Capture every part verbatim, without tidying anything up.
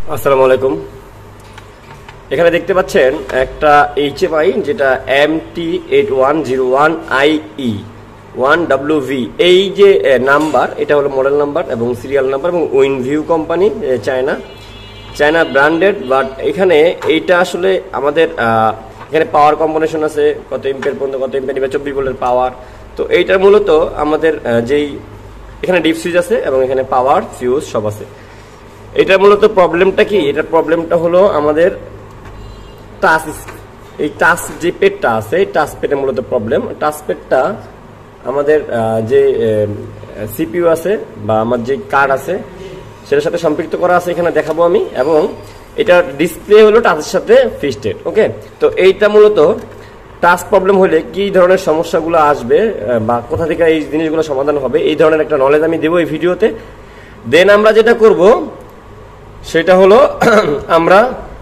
আসসালামু আলাইকুম। এখানে দেখতে পাচ্ছেন একটা এইচএমআই যেটা M T eight one zero one I E one W V, এই যে নাম্বার এটা হলো মডেল নাম্বার এবং সিরিয়াল নাম্বার এবং Winview company, China China branded. But এখানে এইটা আসলে আমাদের এখানে পাওয়ার কম্বিনেশন আছে, কত এম্পিয়ার পর্যন্ত কত এম্পিয়ার নিবে, চব্বিশ ভোল্টের পাওয়ার। তো এইটার মূলত আমাদের যেই এখানে ডিপ সুইচ আছে এবং এখানে পাওয়ার ফিউজ সব আছে। এটার মূলত প্রবলেমটা কি? এটার প্রবলেমটা হলো আমাদের টাচ, এই টাচ যে পেডটা আছে এই টাচ পেডের মূলত প্রবলেম। টাচ পেডটা আমাদের যে সিপিইউ আছে বা আমার যে কার্ড আছে সেটার সাথে সম্পৃক্ত করা আছে, এখানে দেখাবো আমি। এবং এটার ডিসপ্লে হলো টাচের সাথে ফিক্সড। ওকে, তো এইটা মূলত টাচ প্রবলেম হলে কি ধরনের সমস্যাগুলো আসবে বা কোথা থেকে এই জিনিসগুলো সমাধান হবে, এই ধরনের একটা নলেজ আমি দেবো এই ভিডিওতে। দেন আমরা যেটা করব সেটা হলো আমরা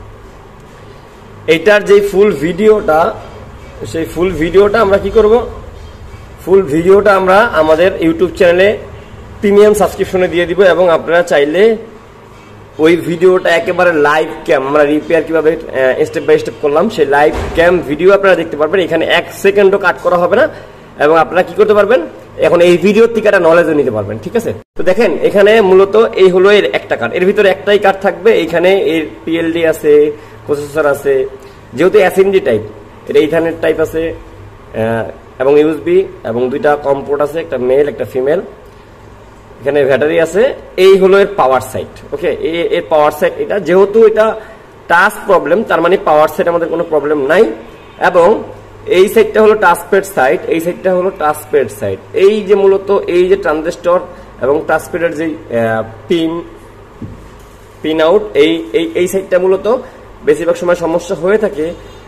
এইটার যে ফুল ভিডিওটা, সেই ফুল ভিডিওটা আমরা কি করব, ফুল ভিডিওটা আমরা আমাদের ইউটিউব চ্যানেলে প্রিমিয়াম সাবস্ক্রিপশনে দিয়ে দিব। এবং আপনারা চাইলে ওই ভিডিওটা একেবারে লাইভ ক্যাম, আমরা রিপেয়ার কিভাবে স্টেপ বাই স্টেপ করলাম সেই লাইভ ক্যাম ভিডিও আপনারা দেখতে পারবেন। এখানে এক সেকেন্ডও কাট করা হবে না এবং আপনারা কি করতে পারবেন, এখন এই ভিডিওর থেকে একটা নলেজও নিতে পারবেন। ঠিক আছে, তো দেখেন এখানে মূলত এই হলো এর একটা কার্ড, এর ভিতরে একটাই কার্ড থাকবে। এইখানে এর পিএলডি আছে, প্রসেসর আছে, যেহেতু এসএমডি টাইপ, এটা ইথারনেট টাইপ আছে এবং ইউএসবি এবং দুইটা কম পোর্ট আছে, একটা মেল একটা ফিমেল। এখানে ব্যাটারি আছে। এই হলো এর পাওয়ার সাইড। ওকে, এর পাওয়ার সাইড এটা, যেহেতু এটা টাচ প্রবলেম তার মানে পাওয়ার সাইড আমাদের কোনো প্রবলেম নাই। এবং এই সাইডটা হলো টাচপ্যাড সাইড, এই সাইডটা হলো টাচপ্যাড সাইড। এই যে মূলত এই যে ট্রানজিস্টর এবং টাচপ্যাডের যে পিন পিন আউট, এই এই সাইডটা মূলত বেশিরভাগ সময় সমস্যা হয়ে থাকে।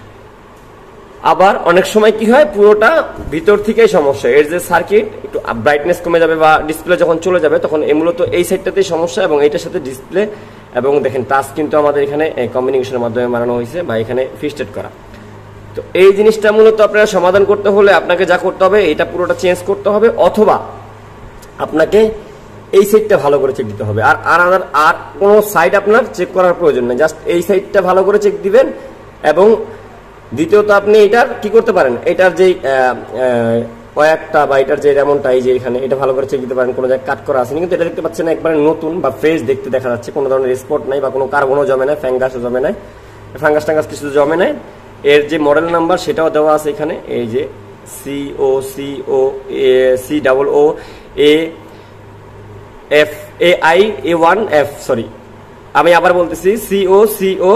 আবার অনেক সময় কি হয়, পুরোটা ভিতর থেকেই সমস্যা। এর যে সার্কিট একটু ব্রাইটনেস কমে যাবে বা ডিসপ্লে যখন চলে যাবে তখন এই মূলত এই সাইডটাতেই সমস্যা এবং এইটার সাথে ডিসপ্লে। এবং দেখেন টাচ কিন্তু আমাদের এখানে কমিউনিকেশনের মাধ্যমে বানানো হয়েছে বা এখানে ফিক্সড করা। তো এই জিনিসটা মূলত আপনারা সমাধান করতে হলে আপনাকে যা করতে হবে, এটা পুরোটা চেঞ্জ করতে হবে, অথবা আপনাকে এই সাইডটা ভালো করে চেক দিতে হবে। আর আর আর কোনো সাইড আপনার চেক করার প্রয়োজন নেই, জাস্ট এই সাইডটা ভালো করে চেক দিবেন। এবং দ্বিতীয়ত আপনি এটার কি করতে পারেন, এটার যে কয়েকটা বা এটার যে এমনটা এই যে এখানে এটা ভালো করে চেক দিতে পারেন, কোনো জায়গায় কাট করা আসেনি। কিন্তু এটা দেখতে পাচ্ছেন একবারে নতুন বা ফ্রেশ দেখতে দেখা যাচ্ছে, কোনো ধরনের স্পট নাই বা কোনো কার্বনও জমে নাই, ফ্যাঙ্গাসও জমে নাই, ফাঙ্গাস টাঙ্গাস কিছু জমে নাই। এর যে মডেল নাম্বার সেটাও দেওয়া আছে এখানে, এই যে C O C O C double O A F A I A one F, sorry আমি আবার বলতেছি, C O C O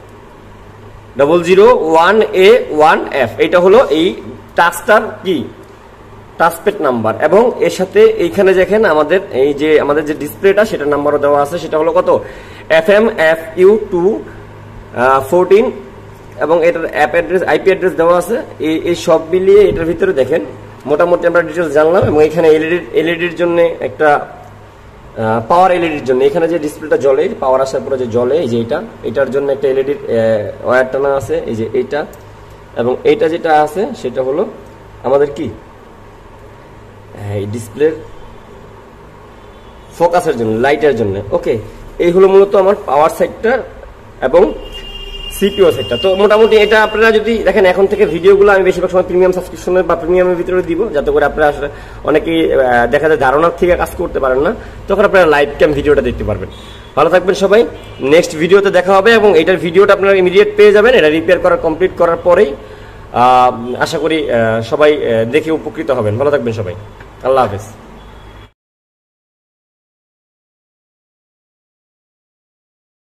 double zero one A one F. এটা হলো এই টাচটার কি টাচপ্যাড নাম্বার। এবং এর সাথে এইখানে দেখেন আমাদের এই যে আমাদের যে ডিসপ্লেটা সেটার নাম্বারও দেওয়া আছে, সেটা হলো কত F M F U two fourteen এবং এটার অ্যাপ অ্যাড্রেস আইপি অ্যাড্রেস দেওয়া আছে। এই এই সব মিলিয়ে এটার ভিতরে দেখেন মোটামুটি আমরা ডিটেলস জানলাম। এবং এখানে এলইডি এলইডির জন্য একটা পাওয়ার এলইডির জন্য এখানে যে ডিসপ্লেটা জ্বলে, পাওয়ার আসার পরে যে জ্বলে, এই যে এটা এটার জন্য একটা এলইডির ওয়্যার টানা আছে, এই যে এইটা। এবং এইটা যেটা আছে সেটা হলো আমাদের কি এই ডিসপ্লের ফোকাসের জন্য, লাইটের জন্য। ওকে, এই হলো মূলত আমার পাওয়ার সাইডটা এবং সিপিইউ সাইডটা। তো মোটামুটি এটা আপনারা যদি দেখেন, এখন থেকে ভিডিওগুলো আমি বেশিরভাগ সময় প্রিমিয়াম সাবস্ক্রিপশনের বা প্রিমিয়ামের ভিতরে দিব, যাতে করে আপনারা আসলে অনেকেই দেখা যায় ধারণার থেকে কাজ করতে পারেন না, তখন আপনারা লাইভ ক্যাম ভিডিওটা দেখতে পারবেন। ভালো থাকবেন সবাই, নেক্সট ভিডিওতে দেখা হবে। এবং এটার ভিডিওটা আপনারা ইমিডিয়েট পেয়ে যাবেন, এটা রিপেয়ার করার কমপ্লিট করার পরেই। আশা করি সবাই দেখে উপকৃত হবেন। ভালো থাকবেন সবাই, আল্লাহ হাফেজ।